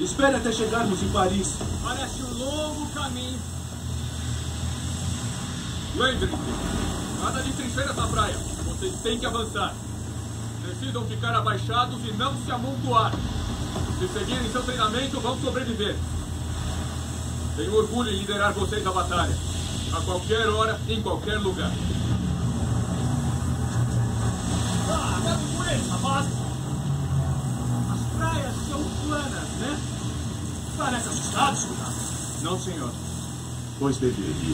Espere até chegarmos em Paris. Parece um longo caminho. Lembrem-se, nada de trincheiras na praia. Vocês têm que avançar. Decidam ficar abaixados e não se amontoar. Se seguirem seu treinamento, vão sobreviver. Tenho orgulho em liderar vocês à batalha. A qualquer hora, em qualquer lugar. Leve com eles, rapaz. As praias são planas, né? Parece assustado, soldado. Não, senhor. Pois deveria.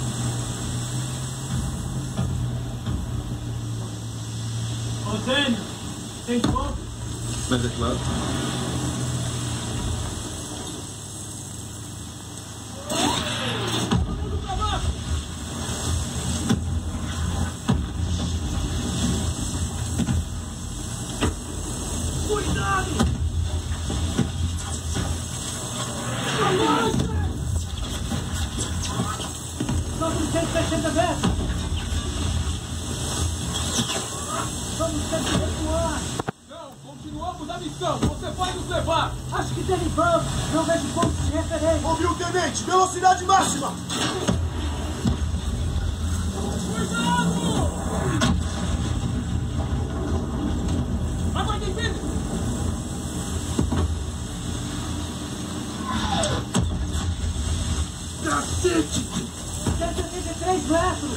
Otênio, tem fogo? Mas é claro. Acho que derivamos. Não vejo pontos de referência. Ouviu, tenente? Velocidade máxima! Cuidado! Aguardem firme! Cacete! 183 metros!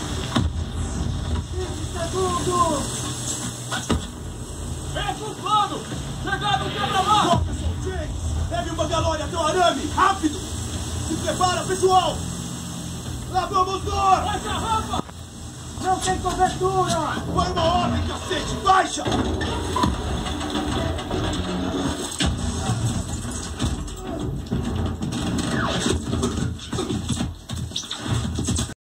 15 segundos! Esse é o plano! Chegaram no quebra-mar! Jefferson, James! Pegue uma galória até o arame! Rápido! Se prepara, pessoal! Lá vamos nós! Vai pra rampa! Não tem cobertura! Foi uma ordem, cacete! Baixa!